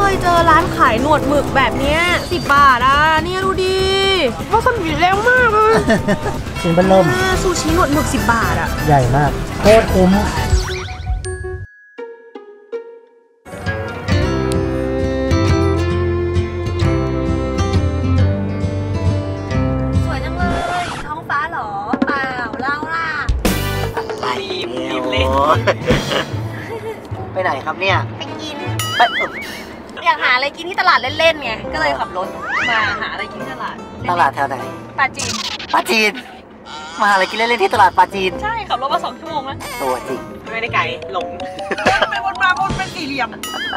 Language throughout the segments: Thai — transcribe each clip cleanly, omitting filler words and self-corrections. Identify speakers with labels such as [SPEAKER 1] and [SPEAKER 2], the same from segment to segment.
[SPEAKER 1] ยเจอร้านขายหนวดหมึกแบบนี้10 บาทอ่ะเนี่ยดูดิว่าสมิแรงมากเลย
[SPEAKER 2] ชิ้นเบิ่ม
[SPEAKER 1] ซูชิหนวดหมึก10 บาทอ่ะ
[SPEAKER 2] ใหญ่มากโคตรคุ้ม
[SPEAKER 1] สวยจังเลยท้องฟ้าหรอเปล่าเล่าล่ะ
[SPEAKER 2] ไปไปไหนครับเนี่ย
[SPEAKER 1] ไปกินอยากหาอะไรกินที่ตลาดเล่นๆไงก็เลยขับรถมาหาอะไรกินที่ตลาด
[SPEAKER 2] แถวไหน
[SPEAKER 1] ปาจีน
[SPEAKER 2] มาหาอะไรกินเล่นๆที่ตลาดปาจีน
[SPEAKER 1] ใช่ขับรถมา2 ชั่วโมงแล้ว
[SPEAKER 2] ตัวจริง
[SPEAKER 1] ไม่ได้ไกลหลงไปวนมาวนเป็นสี่เหลี่ยม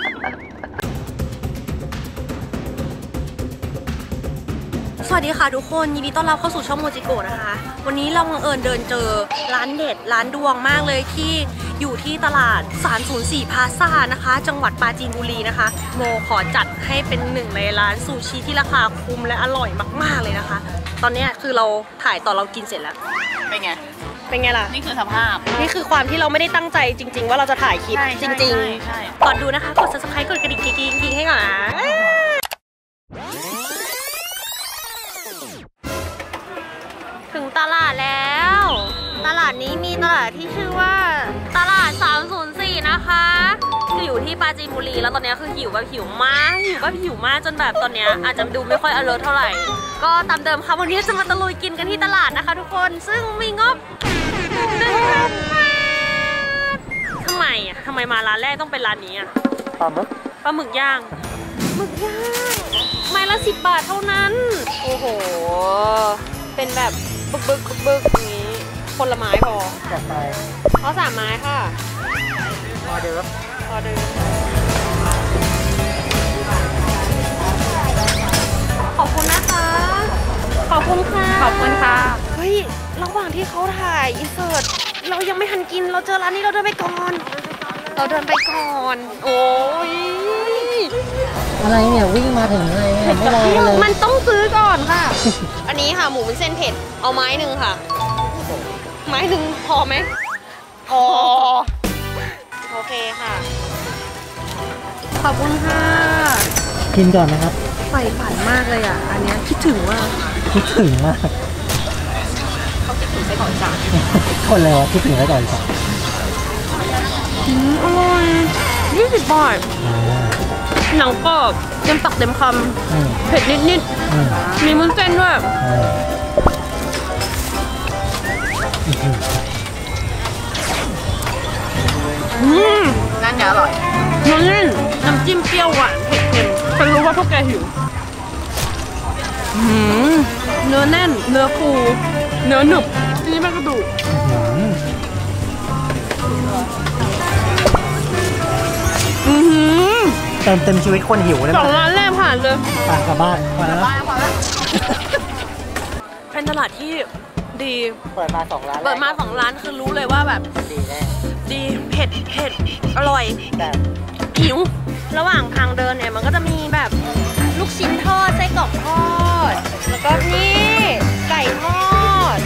[SPEAKER 1] สวัสดีค่ะทุกคนยินดีต้อนรับเข้าสู่ช่องโมจิโกะนะคะวันนี้เราบังเอิญเดินเจอร้านเด็ดร้านดวงมากเลยที่อยู่ที่ตลาด304พลาซ่านะคะจังหวัดปราจีนบุรีนะคะโมขอจัดให้เป็นหนึ่งในร้านซูชิที่ราคาคุ้มและอร่อยมากๆเลยนะคะตอนนี้คือเราถ่ายตอนเรากินเสร็จแล้วเป็นไงล่ะนี่คือสภาพนี่คือความที่เราไม่ได้ตั้งใจจริงๆว่าเราจะถ่ายคลิปจริงๆก่อนดูนะคะกด subscribe กดกระดิ่งกิ๊งให้ก่อนนะถึงตลาดแล้วตลาดนี้มีตลาดที่ชื่อว่าตลาด304นะคะคืออยู่ที่ปราจีนบุรีแล้วตอนนี้คือหิวแบบหิวมากจนแบบตอนนี้อาจจะดูไม่ค่อย alert เท่าไหร่ก็ตามเดิมค่ะวันนี้จะมาตะลุยกินกันที่ตลาดนะคะทุกคนซึ่งมีงบทำไมมาร้านแรกต้องเป็นร้านนี้อะปลาหมึกย่างไม้ละ10 บาทเท่านั้นโอ้โหเป็นแบบบึกอย่างนี้คนละไม้พอจัดไปเอา3 ไม้ค่ะออเดิร์ฟขอบคุณนะคะขอบคุณค่ะเฮ้ยระหว่างที่เขาถ่ายอินเสิร์ตเรายังไม่ทันกินเราเจอร้านนี้เราเดินไปก่อนโอ้ย
[SPEAKER 2] อะไรเนี่ยวิ่งมาถึงเลยไม่รอเลย
[SPEAKER 1] มันต้องซื้อก่อนค่ะอันนี้ค่ะหมูเป็นเส้นเผ็ดเอาไม้หนึ่งค่ะไม้หนึ่งพอไหมพอโอเคค่ะขอบคุณค่ะ
[SPEAKER 2] กินก่อนนะครับ
[SPEAKER 1] ใฝ่ฝันมากเลยอ่ะอันนี้คิดถึงมาก
[SPEAKER 2] เขาคิดถึงไส้กรอกอีสานคนเลยวะคิดถึงไส้กรอกอีสาน
[SPEAKER 1] อร่อย20 บาทหนังกรอบเต็มปากเต็มคำเผ็ดนิดมีมุ้นเส้นด้วยนั่นอร่อยน้ำจิ้มเปรี้ยวหวานเผ็ดเค็มฉันรู้ว่าพวกแกหิวเนื้อแน่นเนื้อฟูเนื้อหนึบนี่มันกระดูก
[SPEAKER 2] เต็มชีวิตคนหิวเลย
[SPEAKER 1] 2 ร้านแรกผ่านเลย
[SPEAKER 2] กลับบ้านพอแล้ว
[SPEAKER 1] เป็นตลาดที่ดี
[SPEAKER 2] เปิดมา2 ร้าน
[SPEAKER 1] คือรู้เลยว่าแบบ
[SPEAKER 2] ดีแน่
[SPEAKER 1] ดีเผ็ดอร่อย
[SPEAKER 2] แบบ
[SPEAKER 1] หิวระหว่างทางเดินเนี่ยมันก็จะมีแบบลูกชิ้นทอดไส้กรอกทอดแล้วก็นี่ไก่ทอด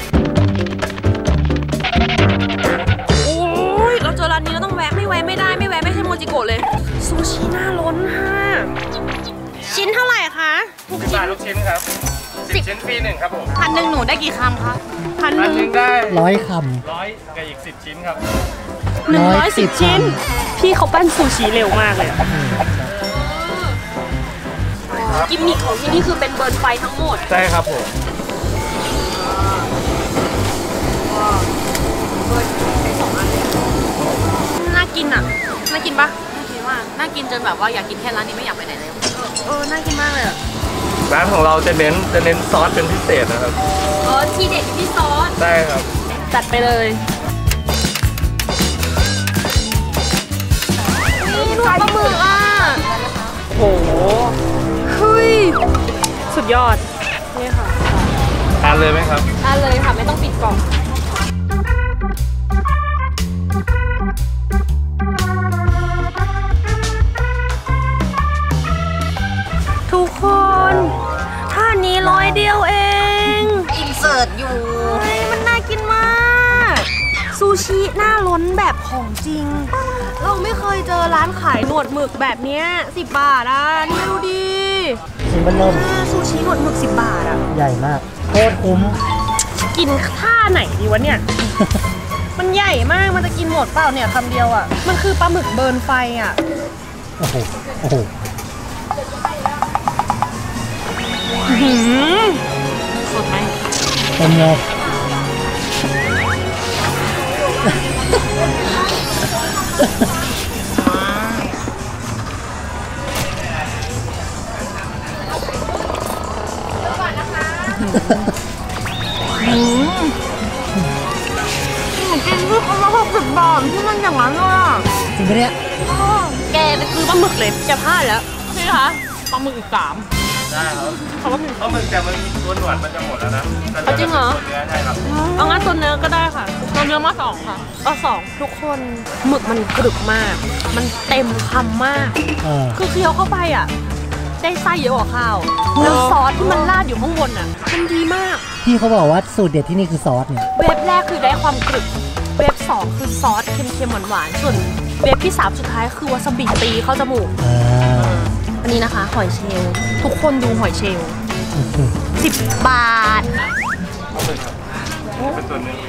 [SPEAKER 1] โอ้ยเราเจอร้านนี้เราต้องแวะไม่ใช่โมจิโกะเลยซูชิหน้าล้นค่ะชิ้นเท่าไหร่คะ
[SPEAKER 3] 10 บาทลูกชิ้นครับ10 ชิ้นฟรี1ครับผม
[SPEAKER 1] 1,000หนูได้กี่คำคะ
[SPEAKER 3] 1,000ได้
[SPEAKER 2] 100 คำ
[SPEAKER 3] 100กับอีก10 ชิ้นครับ
[SPEAKER 1] 110 ชิ้นพี่เขาปั้นซูชิเร็วมากเลยกิมมิคของที่นี่คือเป็นเบิร์นไฟทั้งหมด
[SPEAKER 3] ใช่ครับผม
[SPEAKER 1] น่ากินอ่ะน่ากินปะน่ากินมากน่ากินจนแบบว่าอยากกินแค่ร้านนี้ไม่อยากไปไหนเลยน่ากินมากเลย
[SPEAKER 3] ร้านของเราจะเน้นซอสเป็นพิเศษนะครับ
[SPEAKER 1] ทีเด็ดที่ซอส
[SPEAKER 3] ใช่ครับ
[SPEAKER 1] จัดไปเลยนี่ดูปลาหมึกอ่ะโหเฮ้ยสุดยอดนี่ค่ะ
[SPEAKER 3] ทานเลยไหมครับ
[SPEAKER 1] ทานเลยค่ะไม่ต้องปิดกล่องทุกคนท่านี้100 เดียวเองอินเสิร์ตอยู่มันน่ากินมากซูชิหน้าล้นแบบของจริง เราไม่เคยเจอร้านขายหนวดหมึกแบบเนี้ย10 บาทอ่ะนี่ดูดิ
[SPEAKER 2] ชิ้นเบนเริ่ม
[SPEAKER 1] ซูชิหนวดหมึก10 บาทอ่ะ
[SPEAKER 2] ใหญ่มากโคตรคุ้ม
[SPEAKER 1] กินท่าไหนดีวะเนี่ย มันใหญ่มากมันจะกินหมดเปล่าเนี่ยคำเดียวอ่ะมันคือปลาหมึกเบิร์นไฟอ่ะ
[SPEAKER 2] โอ้โหโอ้โห
[SPEAKER 1] สดไหม
[SPEAKER 2] เต็มเลย
[SPEAKER 1] กินที่คนละ60 บาทที่มันอย่างนั้นเลยอ่ะ
[SPEAKER 2] จริงปะเนี่ย
[SPEAKER 1] แกไปซื้อปลาหมึกเลยจะพลาดแล้วนี่คะปลาหมึกอีก3
[SPEAKER 3] ได้ครับ
[SPEAKER 1] เขาว่า
[SPEAKER 3] เพราะมันแต่มันตัวหนวดมันจะหมดแล้วนะ
[SPEAKER 1] จริงเหรอ
[SPEAKER 3] ตัวเนื้อใช่ครับ
[SPEAKER 1] เอางั้นตัวเนื้อก็ได้ค่ะตัวเนื้อมา2ค่ะเอา2ทุกคนหมึกมันกรึบมาก มันเต็มคำมาก คือเคี้ยวเข้าไปอ่ะได้ไส้เยอะกว่าข้าวแล้วซอสที่มันราดอยู่ข้างบนอ่ะมันดีมาก
[SPEAKER 2] พี่เขาบอกว่าสูตรเด็ดที่นี่คือซอสเนี่ย
[SPEAKER 1] เวฟแรกคือได้ความกรึบเวฟ2คือซอสเค็มๆหวานๆส่วนเวฟที่3สุดท้ายคือวาซาบิตีเข้าจมูกอันนี้นะคะหอยเชลล์ทุกคนดูหอยเชลล์10 บาท
[SPEAKER 3] เป็นตัวเนื้อ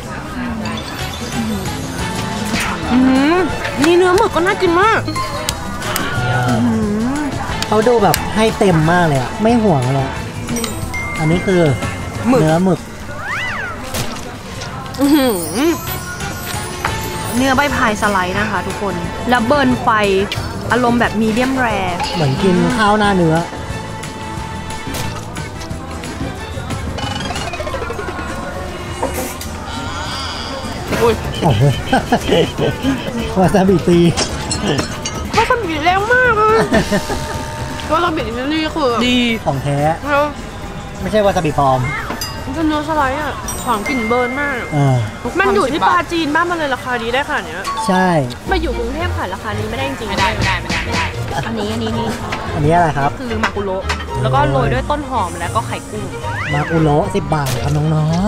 [SPEAKER 1] นี่เนื้อหมึกก็น่ากินมาก
[SPEAKER 2] เขาดูแบบให้เต็มมากเลยอะไม่ห่วงเลยอะอันนี้คือเนื้อหมึก
[SPEAKER 1] เนื้อใบพายสไลด์นะคะทุกคนแล้วเบิร์นไฟอารมณ์แบบมีเดียมแรร์
[SPEAKER 2] เหมือนกินข้าวหน้าเนื้อโอ้โหวาซาบิตี
[SPEAKER 1] วาซาบิแรงมากเลยวาซาบิที่นี่คือดี
[SPEAKER 2] ของแท้
[SPEAKER 1] แล้ว
[SPEAKER 2] ไม่ใช่วาซาบิปลอม
[SPEAKER 1] มันเป็นเนื้อสไลด์อ่ะหอมกลิ่นเบิร์นมาก มันอยู่ที่ปลาจีนบ้านมันเลยราคาดีได้ขนาดเนี้ย
[SPEAKER 2] ใช่
[SPEAKER 1] มาอยู่กรุงเทพขายราคานี้ไม่ได้จริงๆไม่ได้อันนี้นี่
[SPEAKER 2] อันนี้อะไรครับ
[SPEAKER 1] คือมากุโระแล้วก็โรยด้วยต้นหอมแล้วก็ไข่กุ้ง
[SPEAKER 2] มากุโระ10 บาทครับน้อง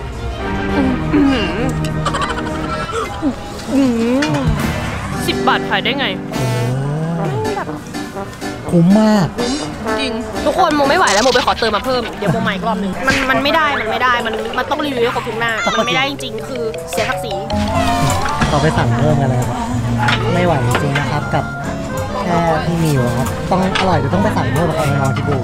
[SPEAKER 1] 10 บาทขายได้ไง
[SPEAKER 2] ๆคุ้มมาก
[SPEAKER 1] จริงทุกคนโมไม่ไหวแล้วโมไปขอเติมมาเพิ่มเดี๋ยวโมมาอีกรอบหนึ่งมันไม่ได้มันต้องรีวิวให้ครบทุกหน้ามันไม่ได้จริงๆคือเสียศักดิ์ศรี
[SPEAKER 2] เราไปสั่งเพิ่มกันเลยครับไม่ไหวจริงๆนะครับกับแค่ที่มีอยู่ครับต้องอร่อยเดี๋ยวต้องไปสั่งเพิ่มกับนอนที่บู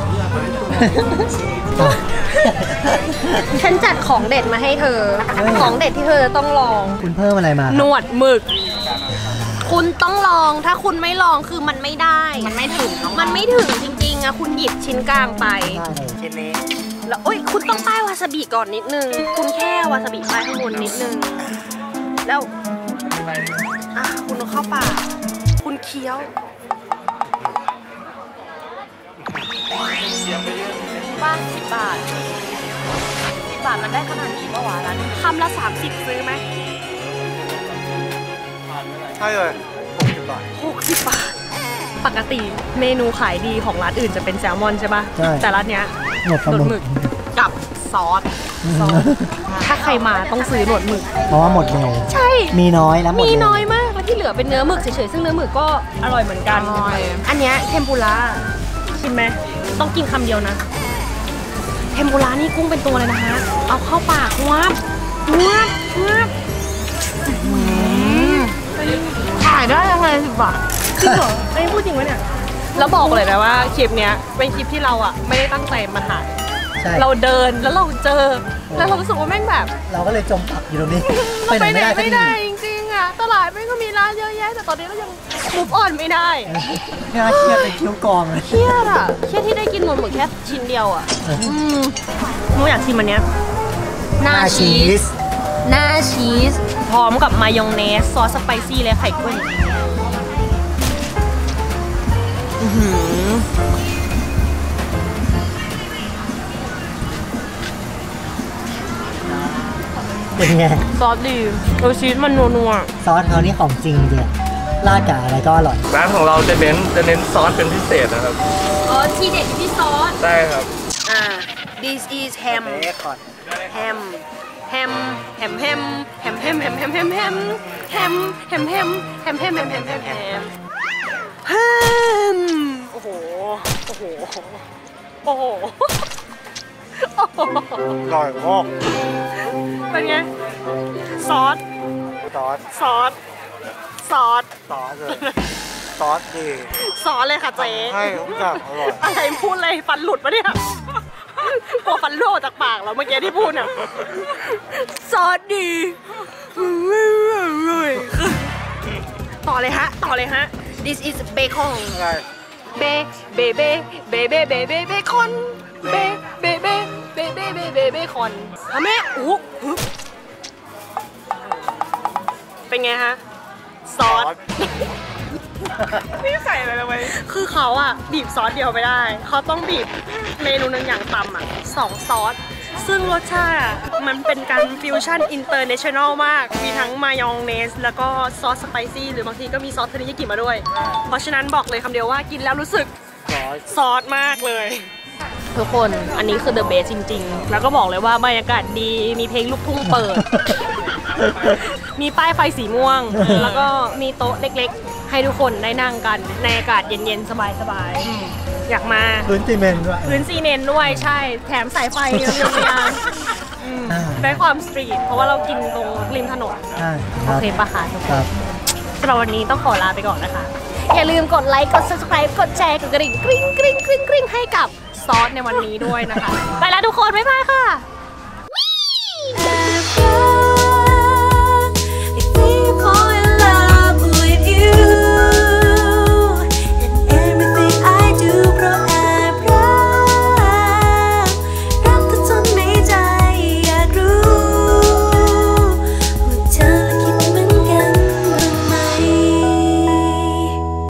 [SPEAKER 1] ฉันจัดของเด็ดมาให้เธอ ของเด็ดที่เธอต้องลอง
[SPEAKER 2] คุณเพิ่มอะไรมา
[SPEAKER 1] หนวดหมึก คุณต้องลองถ้าคุณไม่ลองคือมันไม่ได้มันไม่ถึงจริงๆอะคุณหยิบชิ้นกลางไป
[SPEAKER 2] ชิ้นนี้
[SPEAKER 1] แล้วโอ้ยคุณต้องป้ายวาซาบิก่อนนิดนึงคุณแค่วาซาบิป้ายข้างบนนิดนึงแล้วคุณเอาเข้าปากคุณเคี้ยวบ้าน10 บาท10 บาทมันได้ขนาดนี้ปะวะร้านคำละ30ซื้อไหม
[SPEAKER 3] ใช่เลย60 บาท
[SPEAKER 1] 60 บาทปกติเมนูขายดีของร้านอื่นจะเป็นแซลมอนใช่ปะ
[SPEAKER 2] ใช่
[SPEAKER 1] แต่ร้านเนี้ย
[SPEAKER 2] หนวดปลา
[SPEAKER 1] หนวด
[SPEAKER 2] ห
[SPEAKER 1] ห
[SPEAKER 2] มึ
[SPEAKER 1] มึ
[SPEAKER 2] ก
[SPEAKER 1] กกับซอสถ้าใครมาต้องซื้อหนวดหมึก
[SPEAKER 2] เพราะว่าหมดเร็ว
[SPEAKER 1] ใช่
[SPEAKER 2] มีน้อยแล้วหมด
[SPEAKER 1] มี
[SPEAKER 2] เร็ว
[SPEAKER 1] น้อยมากแล้วที่เหลือเป็นเนื้อหมึกเฉยๆซึ่งเนื้อหมึกก็อร่อยเหมือนกันอันเนี้ยเทมปุระชิมไหมต้องกินคำเดียวนะเทมปุระนี่กุ้งเป็นตัวเลยนะคะเอาเข้าปากงับขายได้ยังไง10 บาทจริงเหรอไอ้พูดจริงวะเนี่ยแล้วบอกเลยนะว่าคลิปเนี้ยเป็นคลิปที่เราอ่ะไม่ได้ตั้งใจมาถ่าย
[SPEAKER 2] ใช่
[SPEAKER 1] เราเดินแล้วเราเจอแล้วเรารู้สึกว่าแม่งแบบ
[SPEAKER 2] เราก็เลยจมปักอยู่ตรงนี้
[SPEAKER 1] เราไปไหนไม่
[SPEAKER 2] สัก
[SPEAKER 1] ได้
[SPEAKER 2] ที
[SPEAKER 1] จริงๆอ่ะตลาดแม่งก็มีร้านเยอะแยะแต่ตอนนี้เรายังมูฟออนไม่ได้
[SPEAKER 2] น่าเครียดเป็นคิ้วกองเลย
[SPEAKER 1] เครียดอ่ะเครียดที่ได้กินหนวดหมึกแค่ชิ้นเดียวอ่ะหนูอยากชิมอันเนี้ยหน้าชีสพร้อมกับมายองเนสซอสสไปซี่และไข่กุ้ง
[SPEAKER 2] เป็นไง
[SPEAKER 1] ซอสดีชีสมันนัว
[SPEAKER 2] ซอสเขานี่ของจริงจริงราดกับอะไรก็อร่อย
[SPEAKER 3] ร้านของเราจะเน้นซอสเป็นพิเศษนะครับ
[SPEAKER 1] ทีเด็ดที่ซอส
[SPEAKER 3] ใช่ครับ
[SPEAKER 1] this is ham ฮมแฮมแฮมแฮมแฮมแฮมแฮมแฮมแฮมแฮมแฮมแฮมแฮมแฮมแฮมแฮมแฮมแฮมแฮมโอ้โหโอ้โหโอ้โห
[SPEAKER 2] อร่อยมาก
[SPEAKER 1] เป็นไงซอส
[SPEAKER 2] ซอส
[SPEAKER 1] ซอสซอส
[SPEAKER 2] ซอสเลยซอสดี
[SPEAKER 1] ซอสเลยค่ะเจ๊
[SPEAKER 2] ให้ทุกอย่างอร่อย
[SPEAKER 1] อะไรพูดเลยฟันหลุดปะเนี่ยกลัวฟันรั่วออกจากปากแล้วเมื่อกี้ที่พูดเนี่ยซอสดีต่อเลยฮะต่อเลยฮะ this is bacon
[SPEAKER 2] อะไร
[SPEAKER 1] เบเบเบเบเบเบเบเบคอนเบเบเบเบเบเบเบเบคอนทำแม่อู้เป็นไงฮะซอสนี่ใส่อะไรลงไปคือเขาอะบีบซอสเดียวไม่ได้เขาต้องบีบเมนูหนึ่งอย่างต่ำอะ2 ซอสซึ่งรสชาติอะมันเป็นการฟิวชั่นอินเตอร์เนชั่นแนลมากมีทั้งมายองเนสแล้วก็ซอสสไปซี่หรือบางทีก็มีซอสเทริยากิมาด้วย เพราะฉะนั้นบอกเลยคำเดียวว่ากินแล้วรู้สึกซอสมากเลยทุกคนอันนี้คือ the best จริงๆแล้วก็บอกเลยว่าบรรยากาศดีมีเพลงลูกทุ่งเปิด มีป้ายไฟสีม่วง แล้วก็มีโต๊ะเล็กๆให้ทุกคนได้นั่งกันในอากาศเย็นๆสบายๆอยากมา
[SPEAKER 2] พื้นซีเมนต์ด้วย
[SPEAKER 1] พื้นซีเมนต์ด้วยใช่แถมสายไฟเรียงๆได้ความสตรีทเพราะว่าเรากินตรงริมถนน
[SPEAKER 2] ใช่
[SPEAKER 1] โอเคปะคะทุกค
[SPEAKER 2] ครั
[SPEAKER 1] น
[SPEAKER 2] บ
[SPEAKER 1] สำหรับวันนี้ต้องขอลาไปก่อนนะคะ อย่าลืมกดไลค์ กด subscribe กดแชร์ กดกระดิ่งกริ๊งกริ๊งกริ๊งกริ๊งให้กับซอสในวันนี้ด้วยนะคะ ไปแล้วทุกคน บ๊ายบายค่ะ